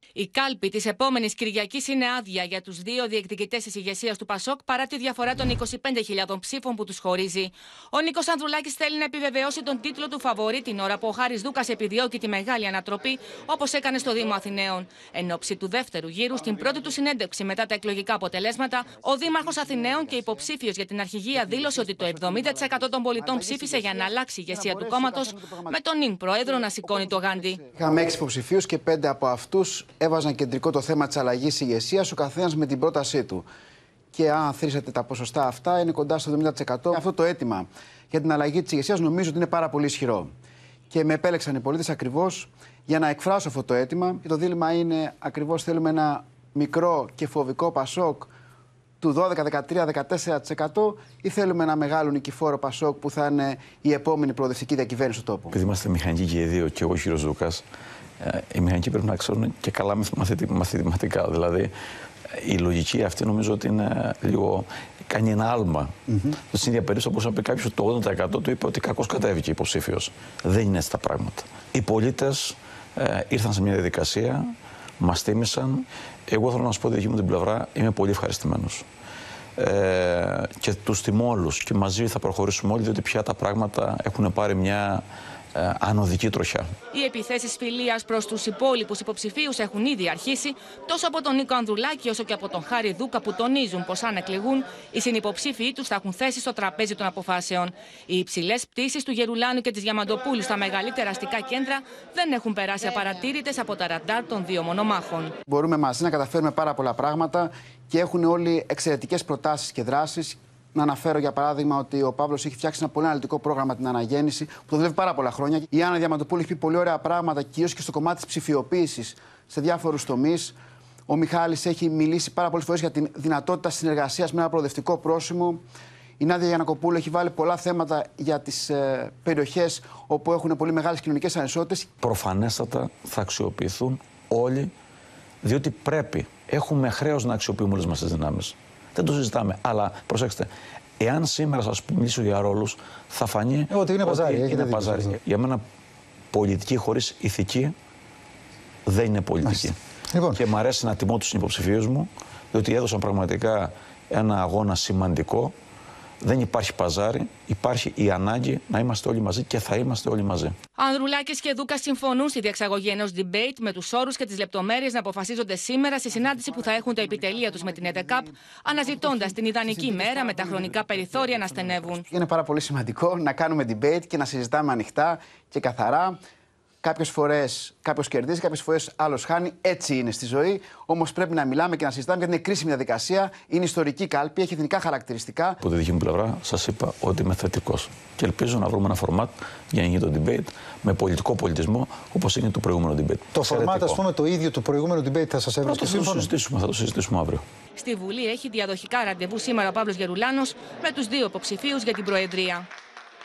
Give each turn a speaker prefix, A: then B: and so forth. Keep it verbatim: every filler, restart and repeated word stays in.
A: Η κάλπη της επόμενης Κυριακής είναι άδεια για τους δύο διεκδικητές της ηγεσίας του Πασόκ παρά τη διαφορά των είκοσι πέντε χιλιάδων ψήφων που τους χωρίζει. Ο Νίκος Ανδρουλάκης θέλει να επιβεβαιώσει τον τίτλο του φαβορί την ώρα που ο Χάρης Δούκας επιδιώκει τη μεγάλη ανατροπή, όπως έκανε στο Δήμο Αθηναίων. Εν ώψη του δεύτερου γύρου, στην πρώτη του συνέντευξη μετά τα εκλογικά αποτελέσματα, ο Δήμαρχος Αθηναίων και υποψήφιος για την αρχηγία δήλωσε ότι το εβδομήντα τοις εκατό των πολιτών ψήφισε για να αλλάξει η ηγεσία του κόμματος, με τον νυν πρόεδρο να σηκώνει το γάντι.
B: Είχαμε έξι υποψηφίους και πέντε από αυτούς έβαζαν κεντρικό το θέμα της αλλαγής ηγεσίας, ο καθένας με την πρότασή του. Και αν θρήσετε τα ποσοστά αυτά, είναι κοντά στο εβδομήντα τοις εκατό. Αυτό το αίτημα για την αλλαγή της ηγεσίας νομίζω ότι είναι πάρα πολύ ισχυρό. Και με επέλεξαν οι πολίτες ακριβώς για να εκφράσω αυτό το αίτημα. Και το δίλημμα είναι ακριβώς θέλουμε ένα μικρό και φοβικό Πασόκ του δώδεκα, δεκατρία, δεκατέσσερα τοις εκατό ή θέλουμε ένα μεγάλο νικηφόρο Πασόκ που θα είναι η επόμενη προοδευτική διακυβέρνηση του τόπου.
C: Επειδή είμαστε μηχανικοί και οι δύο, και εγώ ο κ. Δούκας, οι μηχανικοί πρέπει να ξέρουν και καλά μαθηματικά. Δηλαδή, η λογική αυτή νομίζω ότι είναι λίγο. Κάνει ένα άλμα. Mm-hmm. Στην ίδια περίπτωση, όπως είπε κάποιος, το ογδόντα τοις εκατό του είπε ότι κακώς κατέβηκε υποψήφιος. Δεν είναι έτσι τα πράγματα. Οι πολίτες ε, ήρθαν σε μια διαδικασία, μας τίμησαν. Εγώ θέλω να σας πω, δική μου την πλευρά, είμαι πολύ ευχαριστημένος. Ε, και τους τιμώ όλους και μαζί θα προχωρήσουμε όλοι, διότι πια τα πράγματα έχουν πάρει μια ε, ανωδική τροχιά.
A: Οι επιθέσεις φιλίας προς τους υπόλοιπους υποψηφίους έχουν ήδη αρχίσει, τόσο από τον Νίκο Ανδρουλάκη όσο και από τον Χάρη Δούκα, που τονίζουν πως αν εκλεγούν, οι συνυποψήφιοι τους θα έχουν θέση στο τραπέζι των αποφάσεων. Οι υψηλές πτήσεις του Γερουλάνου και της Διαμαντοπούλου στα μεγαλύτερα αστικά κέντρα δεν έχουν περάσει απαρατήρητες από τα ραντάρ των δύο μονομάχων.
B: Μπορούμε μαζί να καταφέρουμε πάρα πολλά πράγματα και έχουν όλοι εξαιρετικές προτάσεις και δράσεις. Να αναφέρω για παράδειγμα ότι ο Παύλος έχει φτιάξει ένα πολύ αναλυτικό πρόγραμμα την αναγέννηση που το δουλεύει πάρα πολλά χρόνια. Η Άννα Διαμαντοπούλου έχει πει πολύ ωραία πράγματα, κυρίως και στο κομμάτι της ψηφιοποίησης σε διάφορους τομείς. Ο Μιχάλης έχει μιλήσει πάρα πολλές φορές για τη δυνατότητα συνεργασίας με ένα προοδευτικό πρόσημο. Η Νάντια Γιαννακοπούλου έχει βάλει πολλά θέματα για τις ε, περιοχές όπου έχουν πολύ μεγάλες κοινωνικές ανισότητες.
C: Προφανέστατα θα αξιοποιηθούν όλοι, διότι πρέπει. Έχουμε χρέος να αξιοποιούμε όλες μας τις δυνάμεις. Δεν το συζητάμε. Αλλά προσέξτε, εάν σήμερα σας μιλήσω για ρόλους, θα φανεί
D: ε, ότι είναι παζάρι.
C: Ότι είναι παζάρι. Για μένα, πολιτική χωρίς ηθική δεν είναι πολιτική. Λοιπόν. Και μου αρέσει να τιμώ τους υποψηφίους μου, διότι έδωσαν πραγματικά ένα αγώνα σημαντικό. Δεν υπάρχει παζάρι, υπάρχει η ανάγκη να είμαστε όλοι μαζί και θα είμαστε όλοι μαζί.
A: Ανδρουλάκης και Δούκας συμφωνούν στη διεξαγωγή ενός debate με τους όρους και τις λεπτομέρειες να αποφασίζονται σήμερα στη συνάντηση που θα έχουν τα επιτελεία τους με την ΕΔΕΚΑΠ, αναζητώντας την ιδανική μέρα με τα χρονικά περιθώρια να στενεύουν.
B: Είναι πάρα πολύ σημαντικό να κάνουμε debate και να συζητάμε ανοιχτά και καθαρά. Κάποιες φορές κάποιος κερδίζει, κάποιες φορές άλλος χάνει. Έτσι είναι στη ζωή. Όμως πρέπει να μιλάμε και να συζητάμε γιατί είναι κρίσιμη διαδικασία. Είναι ιστορική κάλπη, έχει εθνικά χαρακτηριστικά.
C: Από τη δική μου πλευρά, σας είπα ότι είμαι θετικός. Και ελπίζω να βρούμε ένα φορμάτ για να γίνει το debate με πολιτικό πολιτισμό όπως είναι το προηγούμενο debate.
D: Το φορμάτ, ας πούμε, το ίδιο του προηγούμενου debate θα σας έβρισκε σύμφωνο?
C: Θα το συζητήσουμε, θα το συζητήσουμε αύριο.
A: Στη Βουλή έχει διαδοχικά ραντεβού σήμερα ο Παύλος Γερουλάνος με τους δύο υποψηφίους για την Προεδρία.